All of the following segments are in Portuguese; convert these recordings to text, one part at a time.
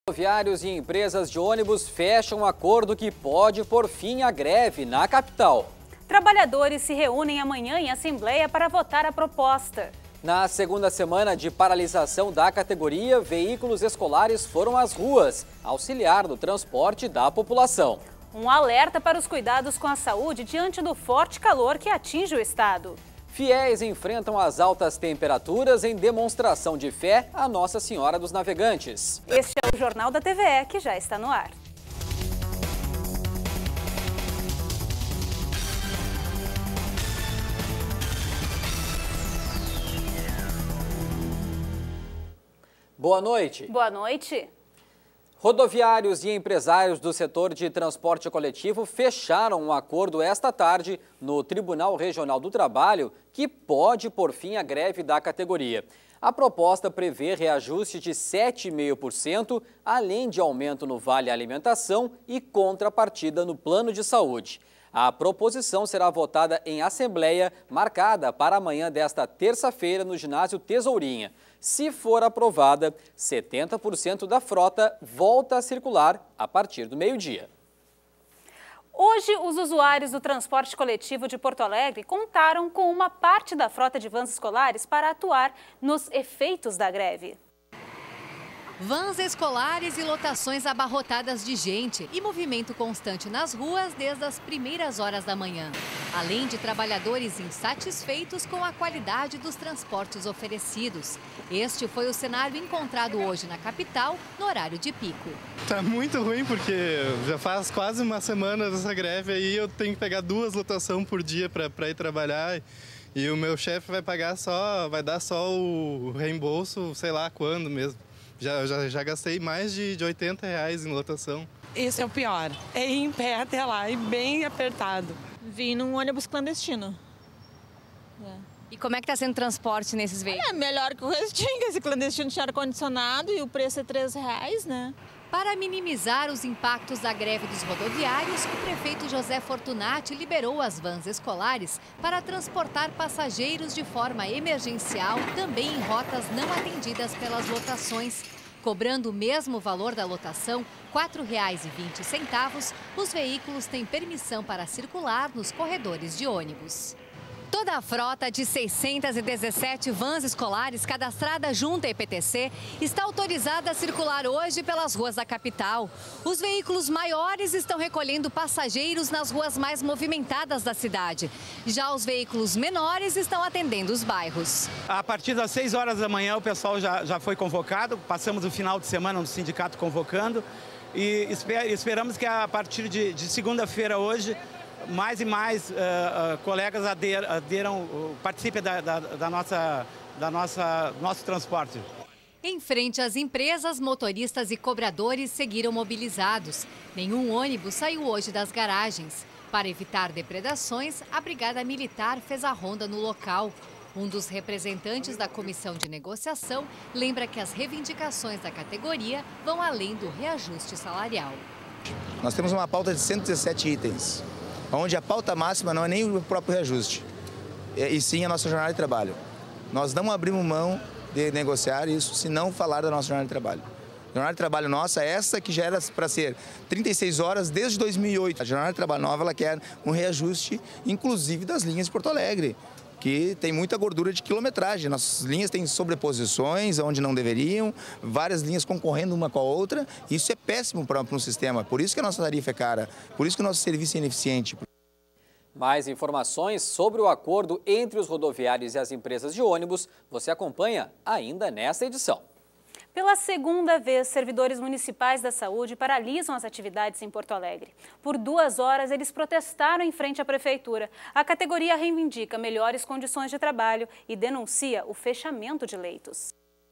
Rodoviários e empresas de ônibus fecham um acordo que pode pôr fim à greve na capital. Trabalhadores se reúnem amanhã em assembleia para votar a proposta. Na segunda semana de paralisação da categoria, veículos escolares foram às ruas, auxiliar no transporte da população. Um alerta para os cuidados com a saúde diante do forte calor que atinge o estado. Fiéis enfrentam as altas temperaturas em demonstração de fé à Nossa Senhora dos Navegantes. Este é o Jornal da TVE, que já está no ar. Boa noite. Boa noite. Rodoviários e empresários do setor de transporte coletivo fecharam um acordo esta tarde no Tribunal Regional do Trabalho que pode pôr fim à greve da categoria. A proposta prevê reajuste de 7,5%, além de aumento no Vale Alimentação e contrapartida no plano de saúde. A proposição será votada em assembleia marcada para amanhã desta terça-feira no ginásio Tesourinha. Se for aprovada, 70% da frota volta a circular a partir do meio-dia. Hoje, os usuários do transporte coletivo de Porto Alegre contaram com uma parte da frota de vans escolares para atuar nos efeitos da greve. Vans escolares e lotações abarrotadas de gente e movimento constante nas ruas desde as primeiras horas da manhã. Além de trabalhadores insatisfeitos com a qualidade dos transportes oferecidos. Este foi o cenário encontrado hoje na capital, no horário de pico. Tá muito ruim porque já faz quase uma semana dessa greve aí, eu tenho que pegar 2 lotações por dia para ir trabalhar. E o meu chefe vai dar só o reembolso, sei lá quando mesmo. Já gastei mais de R$80 em lotação. Esse é o pior. É ir em pé até lá e bem apertado. Vim num ônibus clandestino. E como é que está sendo o transporte nesses veículos? É melhor que o restinho, que esse clandestino tinha ar-condicionado e o preço é R$3, né? Para minimizar os impactos da greve dos rodoviários, o prefeito José Fortunati liberou as vans escolares para transportar passageiros de forma emergencial, também em rotas não atendidas pelas lotações. Cobrando o mesmo valor da lotação, R$ 4,20, os veículos têm permissão para circular nos corredores de ônibus. Toda a frota de 617 vans escolares cadastrada junto à EPTC está autorizada a circular hoje pelas ruas da capital. Os veículos maiores estão recolhendo passageiros nas ruas mais movimentadas da cidade. Já os veículos menores estão atendendo os bairros. A partir das 6 horas da manhã o pessoal já foi convocado, passamos o final de semana no sindicato convocando e esperamos que a partir de segunda-feira hoje mais e mais colegas participem nosso transporte. Em frente às empresas, motoristas e cobradores seguiram mobilizados. Nenhum ônibus saiu hoje das garagens. Para evitar depredações, a Brigada Militar fez a ronda no local. Um dos representantes da comissão de negociação lembra que as reivindicações da categoria vão além do reajuste salarial. Nós temos uma pauta de 117 itens. Onde a pauta máxima não é nem o próprio reajuste, e sim a nossa jornada de trabalho. Nós não abrimos mão de negociar isso se não falar da nossa jornada de trabalho. A jornada de trabalho nossa é essa que já era para ser 36 horas desde 2008. A jornada de trabalho nova ela quer um reajuste, inclusive das linhas de Porto Alegre, que tem muita gordura de quilometragem. Nossas linhas têm sobreposições onde não deveriam, várias linhas concorrendo uma com a outra. Isso é péssimo para um sistema, por isso que a nossa tarifa é cara, por isso que o nosso serviço é ineficiente. Mais informações sobre o acordo entre os rodoviários e as empresas de ônibus você acompanha ainda nesta edição. Pela segunda vez, servidores municipais da saúde paralisam as atividades em Porto Alegre. Por 2 horas, eles protestaram em frente à prefeitura. A categoria reivindica melhores condições de trabalho e denuncia o fechamento de leitos.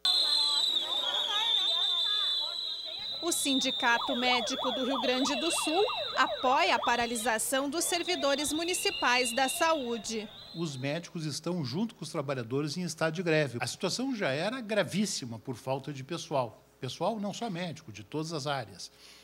O Sindicato Médico do Rio Grande do Sul apoia a paralisação dos servidores municipais da saúde. Os médicos estão junto com os trabalhadores em estado de greve. A situação já era gravíssima por falta de pessoal. Pessoal não só médico, de todas as áreas.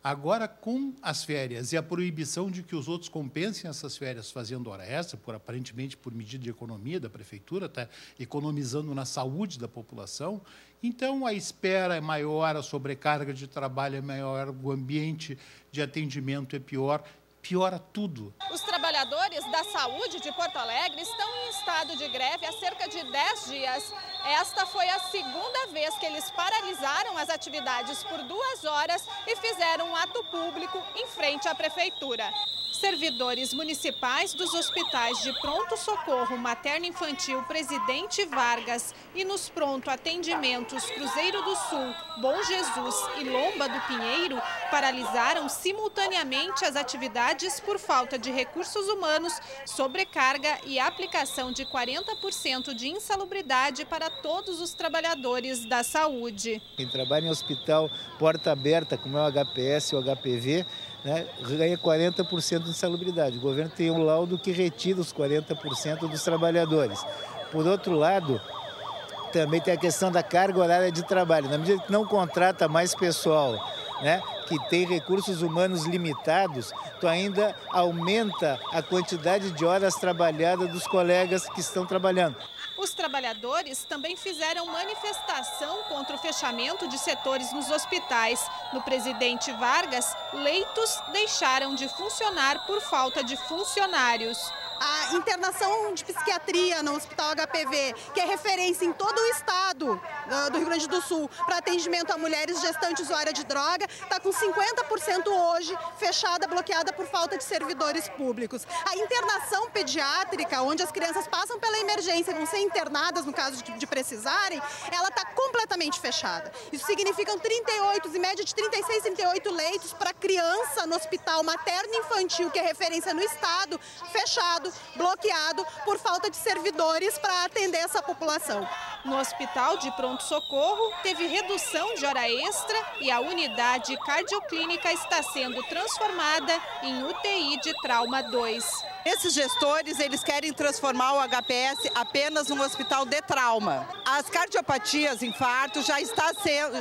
Agora, com as férias e a proibição de que os outros compensem essas férias fazendo hora extra, aparentemente por medida de economia da prefeitura, está economizando na saúde da população, então a espera é maior, a sobrecarga de trabalho é maior, o ambiente de atendimento é pior, piora tudo. Os trabalhadores da saúde de Porto Alegre estão em estado de greve há cerca de 10 dias. Esta foi a segunda vez que eles paralisaram as atividades por 2 horas e fizeram um ato público em frente à prefeitura. Servidores municipais dos hospitais de pronto-socorro materno-infantil Presidente Vargas e nos pronto-atendimentos Cruzeiro do Sul, Bom Jesus e Lomba do Pinheiro paralisaram simultaneamente as atividades por falta de recursos humanos, sobrecarga e aplicação de 40% de insalubridade para todos os trabalhadores da saúde. Quem trabalha em hospital porta aberta, como é o HPS ou o HPV, ganha 40% de insalubridade. O governo tem um laudo que retira os 40% dos trabalhadores. Por outro lado, também tem a questão da carga horária de trabalho. Na medida que não contrata mais pessoal, que tem recursos humanos limitados, tu ainda aumenta a quantidade de horas trabalhadas dos colegas que estão trabalhando. Os trabalhadores também fizeram manifestação contra o fechamento de setores nos hospitais. No Presidente Vargas, leitos deixaram de funcionar por falta de funcionários. A internação de psiquiatria no Hospital HPV, que é referência em todo o estado do Rio Grande do Sul para atendimento a mulheres gestantes usuárias de droga, está com 50% hoje fechada, bloqueada por falta de servidores públicos. A internação pediátrica, onde as crianças passam pela emergência e vão ser internadas no caso de precisarem, ela está completamente fechada. Isso significa 38, em média de 36, 38 leitos para criança no hospital materno-infantil, que é referência no estado, fechado, bloqueado por falta de servidores para atender essa população. No hospital de pronto-socorro, teve redução de hora extra e a unidade cardioclínica está sendo transformada em UTI de trauma 2. Esses gestores, eles querem transformar o HPS apenas num hospital de trauma. As cardiopatias, infarto, já está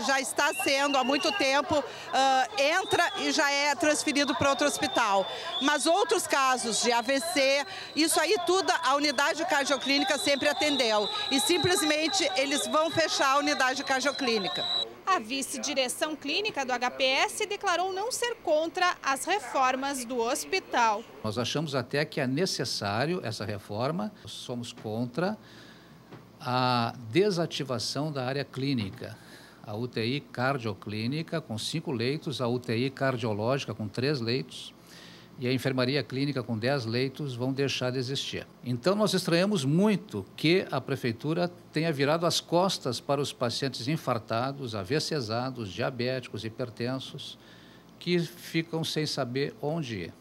sendo há muito tempo, entra e já é transferido para outro hospital. Mas outros casos de AVC, isso aí tudo a unidade cardioclínica sempre atendeu. E simplesmente eles vão fechar a unidade cardioclínica. A vice-direção clínica do HPS declarou não ser contra as reformas do hospital. Nós achamos até que é necessário essa reforma. Somos contra a desativação da área clínica. A UTI cardioclínica com 5 leitos, a UTI cardiológica com 3 leitos e a enfermaria clínica com 10 leitos vão deixar de existir. Então, nós estranhamos muito que a prefeitura tenha virado as costas para os pacientes infartados, AVCesados, diabéticos, hipertensos, que ficam sem saber onde ir.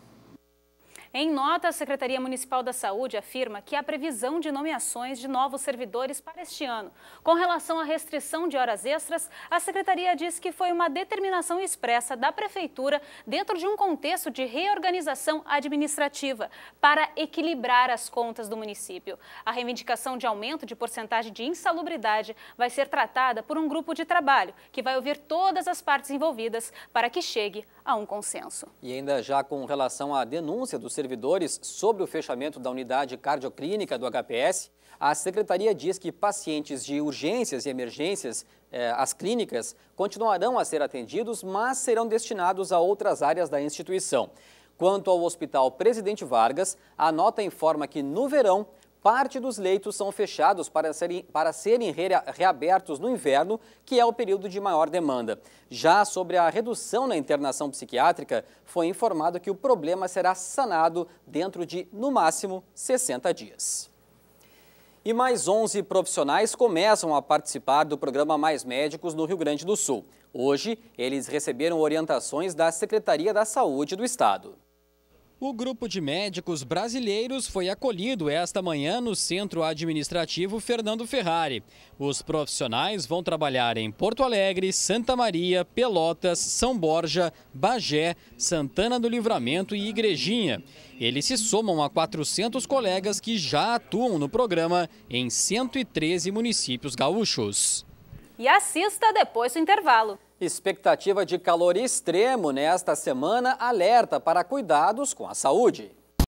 Em nota, a Secretaria Municipal da Saúde afirma que há previsão de nomeações de novos servidores para este ano. Com relação à restrição de horas extras, a Secretaria diz que foi uma determinação expressa da Prefeitura dentro de um contexto de reorganização administrativa para equilibrar as contas do município. A reivindicação de aumento de porcentagem de insalubridade vai ser tratada por um grupo de trabalho que vai ouvir todas as partes envolvidas para que chegue a um consenso. E ainda já com relação à denúncia dos servidores sobre o fechamento da unidade cardioclínica do HPS, a Secretaria diz que pacientes de urgências e emergências, as clínicas, continuarão a ser atendidos, mas serão destinados a outras áreas da instituição. Quanto ao Hospital Presidente Vargas, a nota informa que no verão, parte dos leitos são fechados para serem reabertos no inverno, que é o período de maior demanda. Já sobre a redução na internação psiquiátrica, foi informado que o problema será sanado dentro de, no máximo, 60 dias. E mais 11 profissionais começam a participar do programa Mais Médicos no Rio Grande do Sul. Hoje, eles receberam orientações da Secretaria da Saúde do Estado. O grupo de médicos brasileiros foi acolhido esta manhã no Centro Administrativo Fernando Ferrari. Os profissionais vão trabalhar em Porto Alegre, Santa Maria, Pelotas, São Borja, Bagé, Santana do Livramento e Igrejinha. Eles se somam a 400 colegas que já atuam no programa em 113 municípios gaúchos. E assista depois do intervalo. Expectativa de calor extremo nesta semana alerta para cuidados com a saúde.